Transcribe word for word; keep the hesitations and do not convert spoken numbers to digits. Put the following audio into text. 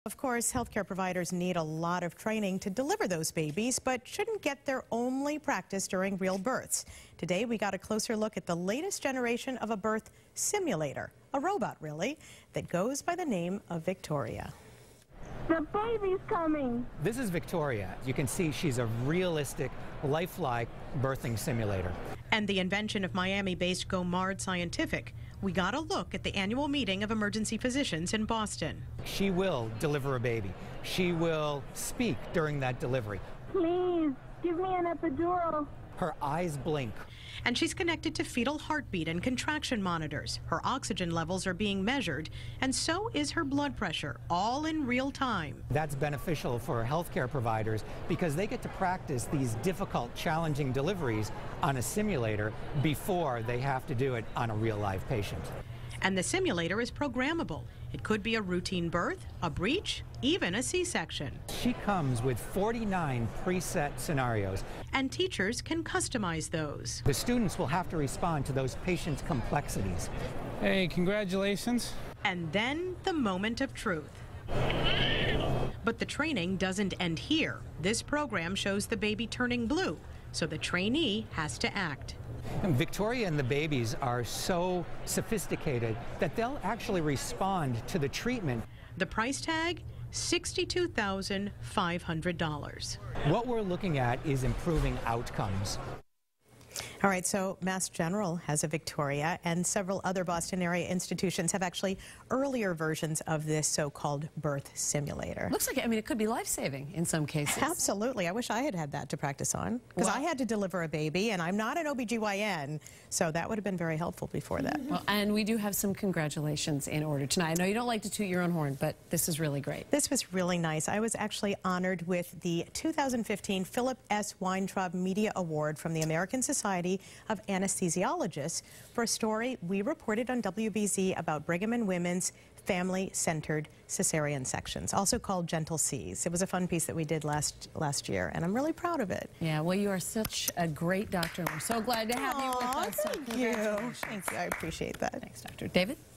Of course, healthcare providers need a lot of training to deliver those babies, but shouldn't get their only practice during real births. Today, we got a closer look at the latest generation of a birth simulator, a robot, really, that goes by the name of Victoria. The baby's coming. This is Victoria. You can see she's a realistic, lifelike birthing simulator. And the invention of Miami-based Gomard Scientific. We got a look at the annual meeting of emergency physicians in Boston. She will deliver a baby. She will speak during that delivery. Please, give me an epidural. Her eyes blink. And she's connected to fetal heartbeat and contraction monitors. Her oxygen levels are being measured, and so is her blood pressure, all in real time. That's beneficial for healthcare providers because they get to practice these difficult, challenging deliveries on a simulator before they have to do it on a real live patient. And the simulator is programmable. It could be a routine birth, a breech, even a C-section. She comes with forty-nine preset scenarios. And teachers can customize those. The students will have to respond to those patients' complexities. Hey, congratulations. And then the moment of truth. But the training doesn't end here. This program shows the baby turning blue, so the trainee has to act. And Victoria and the babies are so sophisticated that they'll actually respond to the treatment. The price tag, sixty-two thousand five hundred dollars. What we're looking at is improving outcomes. All right, so Mass General has a Victoria, and several other Boston area institutions have actually earlier versions of this so-called birth simulator. Looks like, I mean, it could be life-saving in some cases. Absolutely. I wish I had had that to practice on, because well, I had to deliver a baby, and I'm not an O B G Y N, so that would have been very helpful before that. Well, and we do have some congratulations in order tonight. I know you don't like to toot your own horn, but this is really great. This was really nice. I was actually honored with the two thousand fifteen Philip S. Weintraub Media Award from the American Society of Anesthesiologists for a story we reported on W B Z about Brigham and Women's family-centered cesarean sections, also called Gentle C's. It was a fun piece that we did last last year, and I'm really proud of it. Yeah, well, you are such a great doctor. We're so glad to have Aww, you with us. Thank you. Thank you. I appreciate that. Thanks, Doctor David.